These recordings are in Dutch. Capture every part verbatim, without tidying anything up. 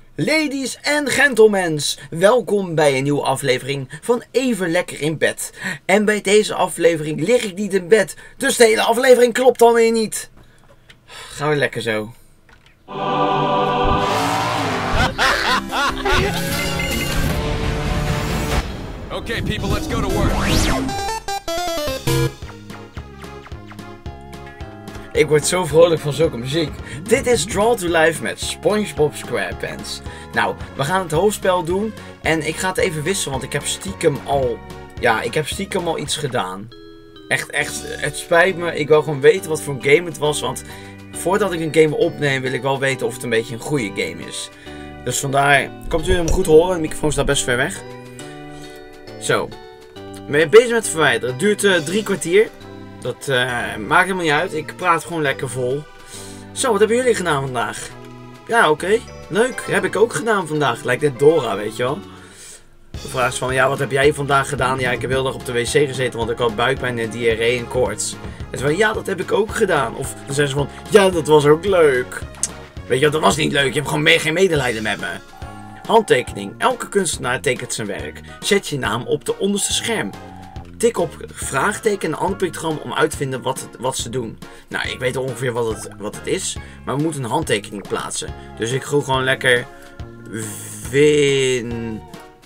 Ladies en gentlemen, welkom bij een nieuwe aflevering van Even Lekker in Bed. En bij deze aflevering lig ik niet in bed, dus de hele aflevering klopt dan weer niet. Gaan we lekker zo. Okay, people, let's go to work. Ik word zo vrolijk van zulke muziek. Dit is Draw to Life met SpongeBob SquarePants. Nou, we gaan het hoofdspel doen. En ik ga het even wisselen, want ik heb stiekem al... Ja, ik heb stiekem al iets gedaan. Echt, echt, het spijt me. Ik wil gewoon weten wat voor een game het was. Want voordat ik een game opneem, wil ik wel weten of het een beetje een goede game is. Dus vandaar... Ik hoop dat jullie hem goed horen. De microfoon staat best ver weg. Zo. Ik ben bezig met het verwijderen. Het duurt uh, drie kwartier. Dat uh, maakt helemaal niet uit. Ik praat gewoon lekker vol. Zo, wat hebben jullie gedaan vandaag? Ja, oké. Okay. Leuk. Heb ik ook gedaan vandaag. Lijkt net Dora, weet je wel. De vraag is van, ja, wat heb jij vandaag gedaan? Ja, ik heb heel dag op de wc gezeten, want ik had buikpijn, diarree en koorts. En ze van, ja, dat heb ik ook gedaan. Of dan zeggen ze van, ja, dat was ook leuk. Weet je wat, dat was niet leuk. Je hebt gewoon geen medelijden met me. Handtekening. Elke kunstenaar tekent zijn werk. Zet je naam op de onderste scherm. Tik op vraagteken en een ander pictogram om uit te vinden wat, het, wat ze doen. Nou, ik weet ongeveer wat het, wat het is. Maar we moeten een handtekening plaatsen. Dus ik gooi gewoon lekker... Vin...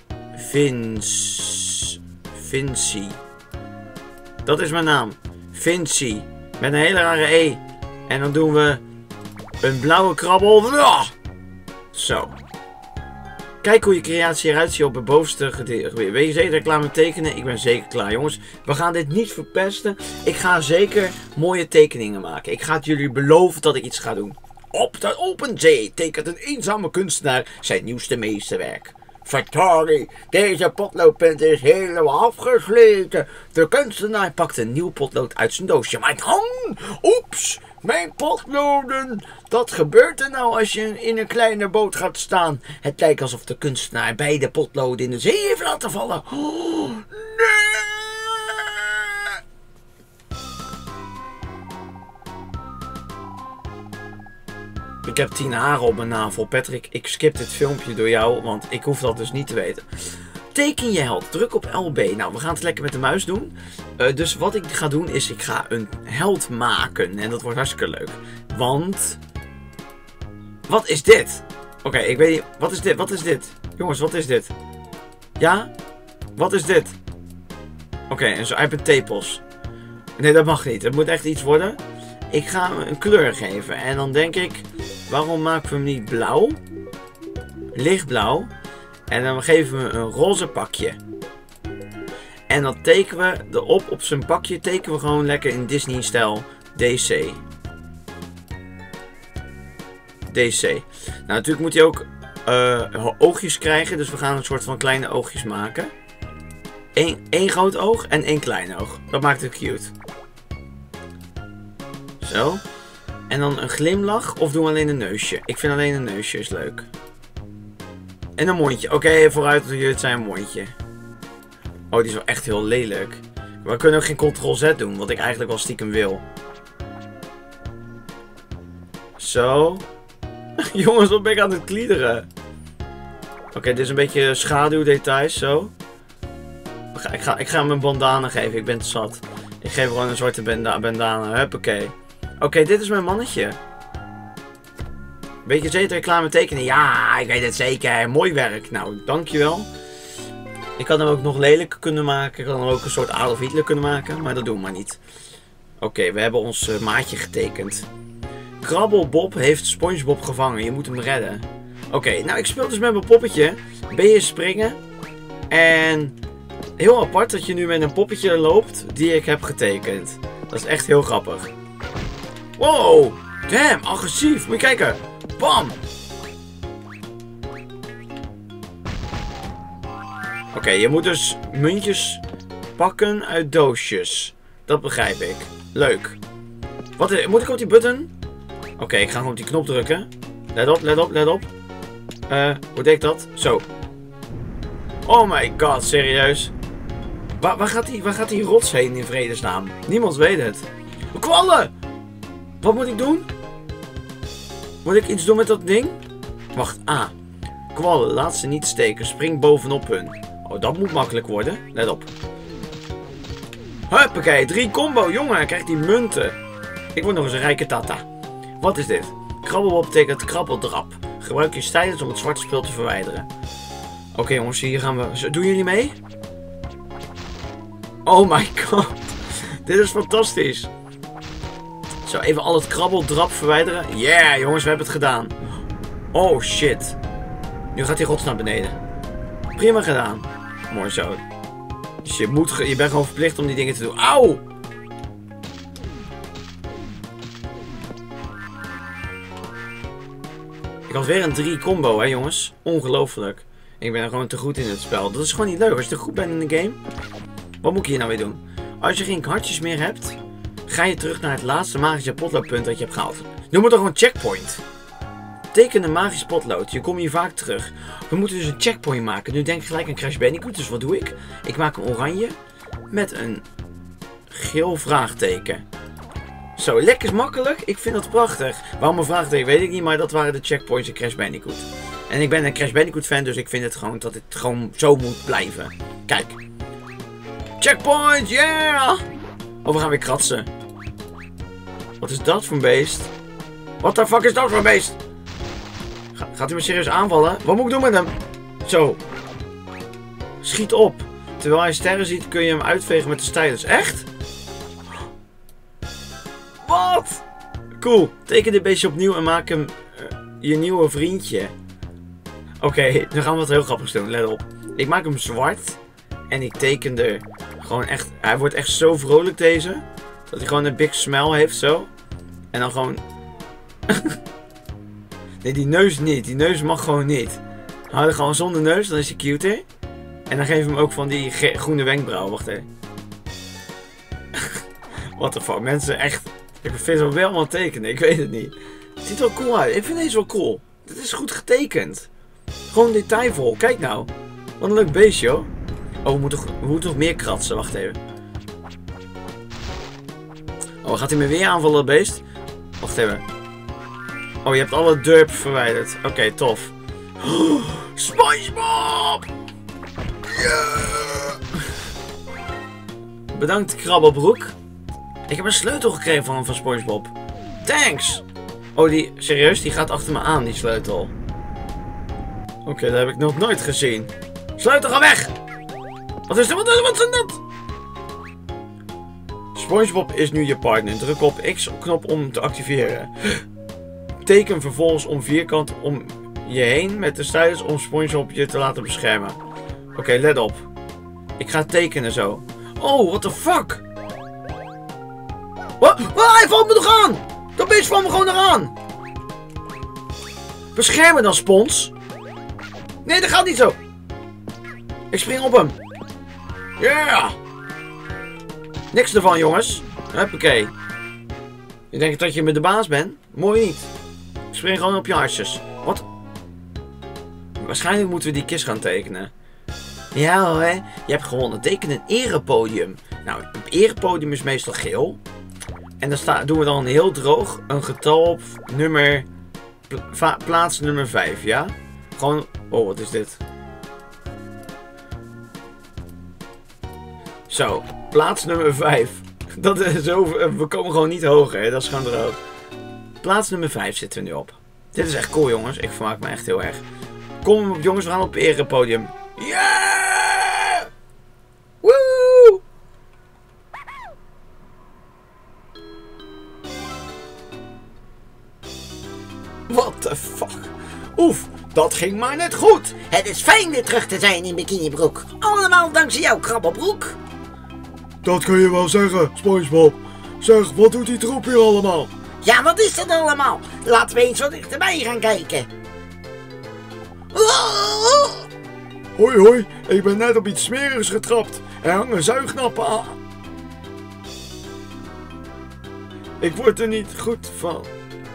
Vins... Vinci. Dat is mijn naam. Vinci. Met een hele rare E. En dan doen we... Een blauwe krabbel. Zo. Kijk hoe je creatie eruit ziet op het bovenste gedeelte. Ben je zeker klaar met tekenen? Ik ben zeker klaar, jongens. We gaan dit niet verpesten. Ik ga zeker mooie tekeningen maken. Ik ga het jullie beloven dat ik iets ga doen. Op de open zee tekent een eenzame kunstenaar zijn nieuwste meesterwerk. Verdorie, deze potloodpunt is helemaal afgesleten. De kunstenaar pakt een nieuw potlood uit zijn doosje. Maar dan, oeps, mijn potloden. Wat gebeurt er nou als je in een kleine boot gaat staan? Het lijkt alsof de kunstenaar beide potloden in de zee heeft laten vallen. Oh, nee! Ik heb tien haren op mijn navel. Patrick, ik skip dit filmpje door jou, want ik hoef dat dus niet te weten. Teken je held. Druk op L B. Nou, we gaan het lekker met de muis doen. Uh, dus wat ik ga doen is, ik ga een held maken. En dat wordt hartstikke leuk. Want... Wat is dit? Oké, okay, ik weet niet... Wat is dit? Wat is dit? Jongens, wat is dit? Ja? Wat is dit? Oké, okay, en zo, hij heeft een tepels. Nee, dat mag niet. Het moet echt iets worden. Ik ga hem een kleur geven. En dan denk ik... Waarom maken we hem niet blauw? Lichtblauw. En dan geven we een roze pakje. En dan tekenen we erop op zijn pakje. Tekenen we gewoon lekker in Disney-stijl D C. D C. Nou, natuurlijk moet hij ook uh, oogjes krijgen. Dus we gaan een soort van kleine oogjes maken. Eén, één groot oog en één klein oog. Dat maakt het cute. Zo. En dan een glimlach. Of doen we alleen een neusje? Ik vind alleen een neusje is leuk. En een mondje. Oké, okay, vooruit dat jullie het zijn een mondje. Oh, die is wel echt heel lelijk. We kunnen ook geen control Z doen. Wat ik eigenlijk wel stiekem wil. Zo. Jongens, wat ben ik aan het kliederen? Oké, okay, dit is een beetje schaduwdetails. Zo. Ik ga, ik, ga, ik ga hem een bandana geven. Ik ben te zat. Ik geef gewoon een zwarte banda bandana. Huppakee. Oké, okay, dit is mijn mannetje. Weet je zeker dat je klaar met tekenen? Ja, ik weet het zeker. Mooi werk. Nou, dankjewel. Ik had hem ook nog lelijk kunnen maken. Ik had hem ook een soort Adolf Hitler kunnen maken. Maar dat doen we maar niet. Oké, okay, we hebben ons uh, maatje getekend. Krabbelbob heeft SpongeBob gevangen. Je moet hem redden. Oké, okay, nou ik speel dus met mijn poppetje. Ben je springen. En heel apart dat je nu met een poppetje loopt die ik heb getekend. Dat is echt heel grappig. Wow, damn, agressief. Moet je kijken. Bam. Oké, okay, je moet dus muntjes pakken uit doosjes. Dat begrijp ik. Leuk. Wat is, moet ik op die button? Oké, okay, ik ga gewoon op die knop drukken. Let op, let op, let op. Uh, hoe deed ik dat? Zo. Oh my god, serieus. Waar, waar, gaat die, waar gaat die rots heen in vredesnaam? Niemand weet het. Kwallen! Wat moet ik doen? Moet ik iets doen met dat ding? Wacht, A. Kwallen, laat ze niet steken. Spring bovenop hun. Oh, dat moet makkelijk worden. Let op. Huppakee, drie combo. Jongen, hij krijgt die munten. Ik word nog eens een rijke tata. Wat is dit? Krabbelbop betekent krabbeldrap. Gebruik je stylus om het zwarte spul te verwijderen. Oké okay, jongens, hier gaan we. Doen jullie mee? Oh my god. Dit is fantastisch. Zo, even al het krabbeldrap verwijderen. Yeah, jongens, we hebben het gedaan. Oh shit. Nu gaat die rots naar beneden. Prima gedaan. Mooi zo. Dus je, moet, je bent gewoon verplicht om die dingen te doen. Auw! Ik had weer een drie combo, hè jongens. Ongelooflijk. Ik ben gewoon te goed in het spel. Dat is gewoon niet leuk als je te goed bent in de game. Wat moet ik hier nou weer doen? Als je geen hartjes meer hebt, ga je terug naar het laatste magische potloodpunt dat je hebt gehaald. Noem het toch een checkpoint. Teken een magisch potlood. Je komt hier vaak terug. We moeten dus een checkpoint maken. Nu denk ik gelijk aan Crash Bandicoot. Dus wat doe ik? Ik maak een oranje met een geel vraagteken. Zo, lekker makkelijk. Ik vind dat prachtig. Waarom een vraagteken weet ik niet. Maar dat waren de checkpoints in Crash Bandicoot. En ik ben een Crash Bandicoot fan. Dus ik vind het gewoon dat het gewoon zo moet blijven. Kijk. Checkpoint, yeah! Oh, we gaan weer kratsen. Wat is dat voor een beest? What the fuck is dat voor een beest? Ga, gaat hij me serieus aanvallen? Wat moet ik doen met hem? Zo. Schiet op. Terwijl hij sterren ziet kun je hem uitvegen met de stylus. Echt? Wat? Cool. Teken dit beestje opnieuw en maak hem uh, je nieuwe vriendje. Oké, okay, nu gaan we wat heel grappigs doen. Let op. Ik maak hem zwart. En ik teken er gewoon echt... Hij wordt echt zo vrolijk deze. Dat hij gewoon een big smile heeft zo. En dan gewoon... Nee, die neus niet. Die neus mag gewoon niet. Hou er gewoon zonder neus, dan is hij cuter. En dan geef we hem ook van die groene wenkbrauw. Wacht even. What the fuck, mensen echt... Ik vind het wel wel tekenen, ik weet het niet. Het ziet er wel cool uit. Ik vind deze wel cool. Dit is goed getekend. Gewoon detailvol. Kijk nou. Wat een leuk beestje hoor. Oh, we moeten, we moeten nog meer kratsen. Wacht even. Oh, gaat hij me weer aanvallen, dat beest? Wacht even. Oh, je hebt alle derp verwijderd. Oké, okay, tof. Oh, SpongeBob! Yeah! Bedankt, Krabbelbroek. Ik heb een sleutel gekregen van, van SpongeBob. Thanks! Oh, die, serieus? Die gaat achter me aan, die sleutel. Oké, okay, dat heb ik nog nooit gezien. Sleutel, ga weg! Wat is er? Wat is, wat is dat? SpongeBob is nu je partner. Druk op X-knop om te activeren. Teken vervolgens om vierkant om je heen met de stylus om SpongeBob je te laten beschermen. Oké, okay, let op. Ik ga tekenen zo. Oh, what the fuck? Wat? Oh, hij valt me nog aan! Dat beest valt me gewoon nog aan! Beschermen dan, Spons. Nee, dat gaat niet zo. Ik spring op hem. Yeah! Niks ervan, jongens. Huppakee. Je denkt dat je met de baas bent? Mooi niet. Ik spring gewoon op je hartjes. Wat? Waarschijnlijk moeten we die kist gaan tekenen. Ja hoor, je hebt gewonnen. Teken een erepodium. Nou, het erepodium is meestal geel. En dan sta, doen we dan heel droog een getal op nummer... Pla plaats nummer vijf, ja? Gewoon... Oh, wat is dit? Zo, plaats nummer vijf. Dat is zo, we komen gewoon niet hoger, hè? Dat is gewoon droog. Plaats nummer vijf zitten we nu op. Dit is echt cool, jongens. Ik vermaak me echt heel erg. Kom op, jongens, we gaan op het erepodium. Yeah! Woo! What the fuck? Oef, dat ging maar net goed. Het is fijn weer terug te zijn in bikinibroek. Allemaal dankzij jou, Krabbelbroek. Dat kun je wel zeggen, SpongeBob. Zeg, wat doet die troep hier allemaal? Ja, wat is dat allemaal? Laten we eens wat dichterbij gaan kijken. Oh! Hoi hoi, ik ben net op iets smerigs getrapt. Er hangen zuignappen aan. Ik word er niet goed van.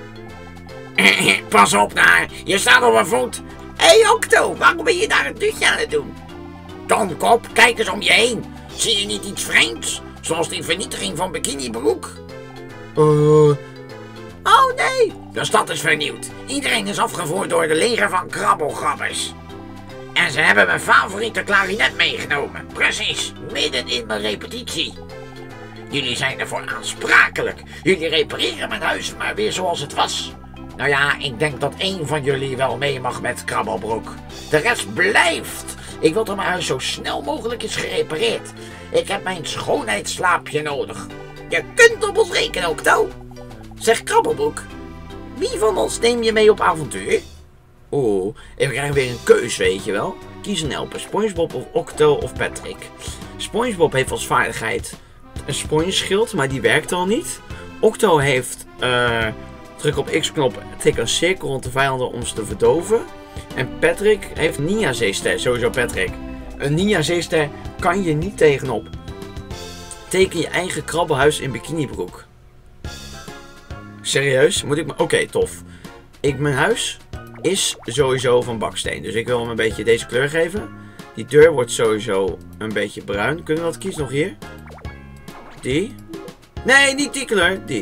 Pas op daar, je staat op mijn voet. Hé hey, Octo, waarom ben je daar een dutje aan het doen? Domkop, kijk eens om je heen. Zie je niet iets vreemds? Zoals die vernietiging van bikinibroek? Eh, uh, Oh nee, de stad is vernieuwd. Iedereen is afgevoerd door de leger van krabbelgrabbers. En ze hebben mijn favoriete klarinet meegenomen. Precies, midden in mijn repetitie. Jullie zijn ervoor aansprakelijk. Jullie repareren mijn huis maar weer zoals het was. Nou ja, ik denk dat één van jullie wel mee mag met Krabbelbroek. De rest blijft. Ik wil dat mijn huis zo snel mogelijk is gerepareerd. Ik heb mijn schoonheidsslaapje nodig. Je kunt op ons rekenen, Octo. Zeg Krabbelbroek, wie van ons neem je mee op avontuur? Oeh, we krijgen weer een keus, weet je wel. Kies een helper, SpongeBob of Octo of Patrick. SpongeBob heeft als vaardigheid een spongeschild, maar die werkt al niet. Octo heeft, uh, druk op X-knop, tik een cirkel rond de vijanden om ze te verdoven. En Patrick heeft Ninja Zeester, sowieso Patrick. Een Ninja Zeester kan je niet tegenop. Teken je eigen krabbelhuis in bikinibroek. Serieus? Moet ik me... Oké, okay, tof. Ik, mijn huis is sowieso van baksteen. Dus ik wil hem een beetje deze kleur geven. Die deur wordt sowieso een beetje bruin. Kunnen we dat kiezen nog hier? Die? Nee, niet die kleur. Die.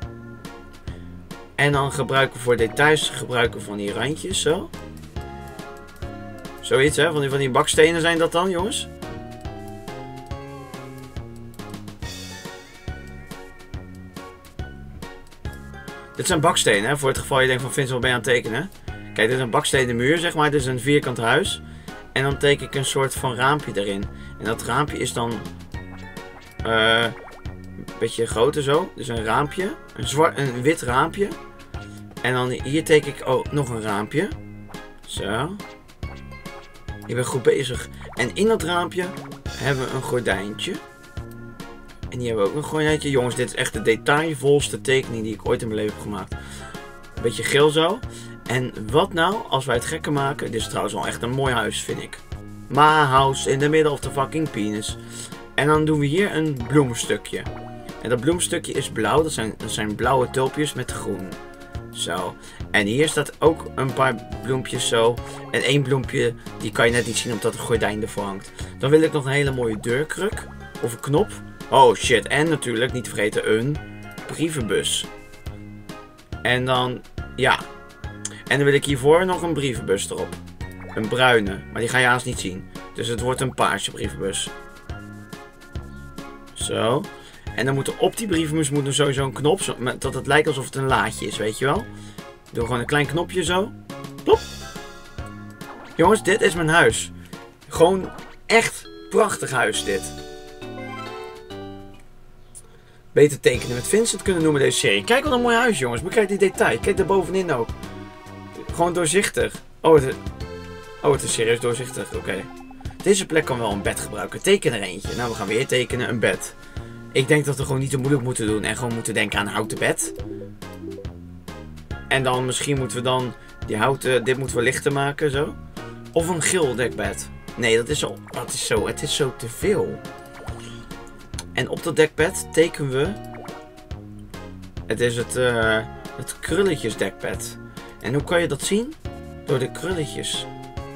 En dan gebruiken we voor details gebruiken we van die randjes zo. Zoiets hè, van die, van die bakstenen zijn dat dan, jongens. Dit zijn bakstenen, hè, voor het geval je denkt van Vincent, wat ben je aan het tekenen? Kijk, dit is een bakstenen muur, zeg maar. Dit is een vierkant huis. En dan teken ik een soort van raampje erin. En dat raampje is dan uh, een beetje groter zo. Dus een raampje. Een, zwart, een wit raampje. En dan hier teken ik oh, nog een raampje. Zo. Ik ben goed bezig. En in dat raampje hebben we een gordijntje. En hier hebben we ook een gordijntje. Jongens, dit is echt de detailvolste tekening die ik ooit in mijn leven heb gemaakt. Een beetje geel zo. En wat nou als wij het gekke maken? Dit is trouwens wel echt een mooi huis, vind ik. My house in the middle of the fucking penis. En dan doen we hier een bloemstukje. En dat bloemstukje is blauw. Dat zijn, dat zijn blauwe tulpjes met groen. Zo. En hier staat ook een paar bloempjes zo. En één bloempje, die kan je net niet zien omdat het gordijn ervoor hangt. Dan wil ik nog een hele mooie deurkruk. Of een knop. Oh shit. En natuurlijk, niet te vergeten, een brievenbus. En dan, ja. En dan wil ik hiervoor nog een brievenbus erop. Een bruine. Maar die ga je haast niet zien. Dus het wordt een paarse brievenbus. Zo. En dan moet er op die brievenbus moet er sowieso een knop. Zo, dat het lijkt alsof het een laadje is, weet je wel. Doe gewoon een klein knopje zo. Plop. Jongens, dit is mijn huis. Gewoon echt prachtig huis dit. Beter tekenen met Vincent kunnen noemen deze serie. Kijk wat een mooi huis, jongens. Bekijk die detail. Kijk daar bovenin ook. Gewoon doorzichtig. Oh, het, oh, het is serieus doorzichtig. Oké. Okay. Deze plek kan wel een bed gebruiken. Teken er eentje. Nou, we gaan weer tekenen een bed. Ik denk dat we gewoon niet te moeilijk moeten doen. En gewoon moeten denken aan een houten bed. En dan misschien moeten we dan die houten... Dit moeten we lichter maken, zo. Of een geel dekbed. Nee, dat is al... Dat is zo... Het is zo te veel. En op dat dekbed tekenen we... Het is het... Uh, het krulletjes dekbed. En hoe kan je dat zien? Door de krulletjes.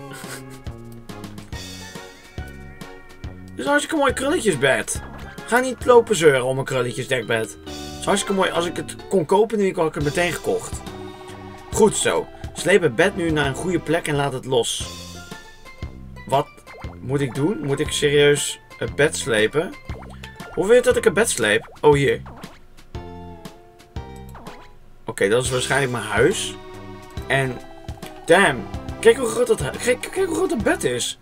Het is een hartstikke mooi krulletjesbed. Ga niet lopen zeuren om een krulletjesdekbed. Het is hartstikke mooi. Als ik het kon kopen, nu had ik het meteen gekocht. Goed zo. Sleep het bed nu naar een goede plek en laat het los. Wat moet ik doen? Moet ik serieus het bed slepen? Hoe wil je dat ik het bed sleep? Oh, hier. Oké, okay, dat is waarschijnlijk mijn huis. En... Damn. Kijk hoe groot dat, kijk, kijk hoe groot dat bed is.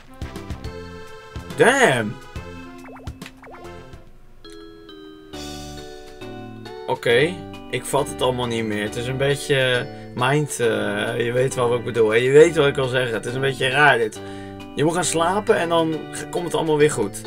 Damn. Oké. Okay. Ik vat het allemaal niet meer. Het is een beetje... Mind... Uh, je weet wel wat ik bedoel. Hè? Je weet wat ik wil zeggen. Het is een beetje raar dit. Je moet gaan slapen en dan komt het allemaal weer goed.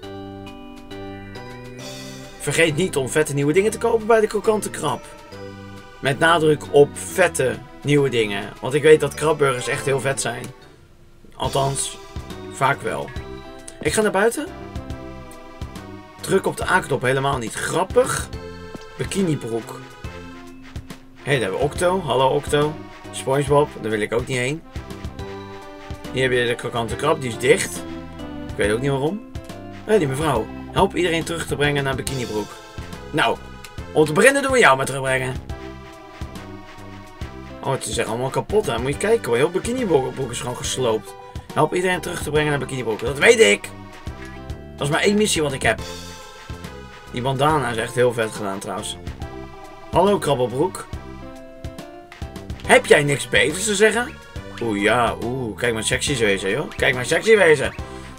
Vergeet niet om vette nieuwe dingen te kopen bij de Krokante Krab. Met nadruk op vette nieuwe dingen. Want ik weet dat krabburgers echt heel vet zijn. Althans, vaak wel. Ik ga naar buiten. Druk op de A-knop, helemaal niet grappig. Bikinibroek. Hé, hey, daar hebben we Octo. Hallo Octo. SpongeBob, daar wil ik ook niet heen. Hier heb je de Krokante Krab, die is dicht. Ik weet ook niet waarom. Hé, hey, die mevrouw. Help iedereen terug te brengen naar Bikinibroek. Nou, om te beginnen doen we jou maar terugbrengen. Oh, het is echt allemaal kapot, hè. Moet je kijken, hoor. Heel bikinibroek is gewoon gesloopt. Help iedereen terug te brengen naar bikinibroek. Dat weet ik! Dat is maar één missie wat ik heb. Die bandana is echt heel vet gedaan, trouwens. Hallo, krabbelbroek. Heb jij niks beters te zeggen? Oeh, ja. Oeh, kijk maar sexy wezen, joh. Kijk maar sexy wezen.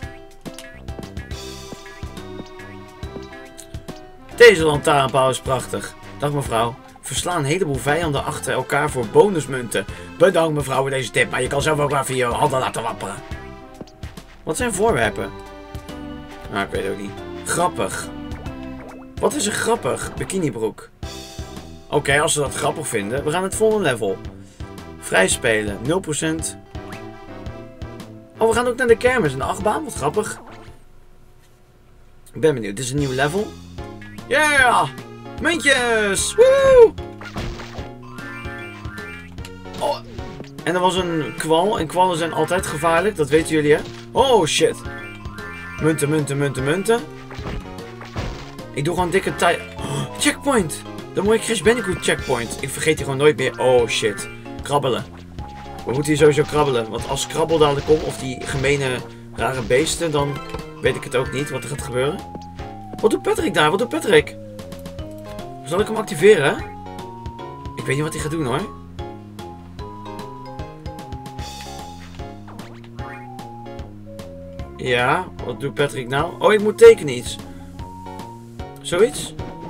Deze lantaarnpaal is prachtig. Dag mevrouw. Versla een heleboel vijanden achter elkaar voor bonusmunten. Bedankt mevrouw voor deze tip, maar je kan zelf ook maar via je handen laten wapperen. Wat zijn voorwerpen? Nou, ik weet het ook niet. Grappig. Wat is er grappig? Bikinibroek. Oké, okay, als ze dat grappig vinden. We gaan het volgende level. Vrij spelen. nul procent. Oh, we gaan ook naar de kermis en de achtbaan. Wat grappig. Ik ben benieuwd. Dit is een nieuw level. Yeah! Muntjes! Woe! Oh. En er was een kwal. En kwallen zijn altijd gevaarlijk. Dat weten jullie, hè? Oh, shit. Munten, munten, munten, munten. Ik doe gewoon dikke tijd. Oh, checkpoint! De mooie Crash Bandicoot checkpoint. Ik vergeet die gewoon nooit meer. Oh, shit. Krabbelen. We moeten hier sowieso krabbelen. Want als krabbel dadelijk komt, of die gemene rare beesten, dan weet ik het ook niet wat er gaat gebeuren. Wat doet Patrick daar? Wat doet Patrick? Zal ik hem activeren? Ik weet niet wat hij gaat doen, hoor. Ja, wat doet Patrick nou? Oh, ik moet tekenen iets. Zoiets?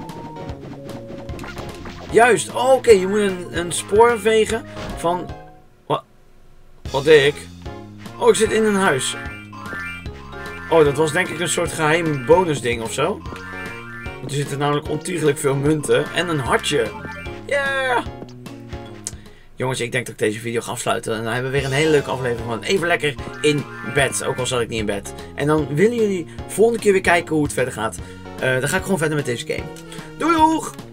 Juist. Oh, oké. Okay. Je moet een, een spoor vegen van... Wat? Wat deed ik? Oh, ik zit in een huis. Oh, dat was denk ik een soort geheim bonusding of zo. Want er zitten namelijk ontiegelijk veel munten. En een hartje. Yeah! Jongens, ik denk dat ik deze video ga afsluiten. En dan hebben we weer een hele leuke aflevering van Even Lekker in Bed. Ook al zat ik niet in bed. En dan willen jullie volgende keer weer kijken hoe het verder gaat. Uh, dan ga ik gewoon verder met deze game. Doei doeg!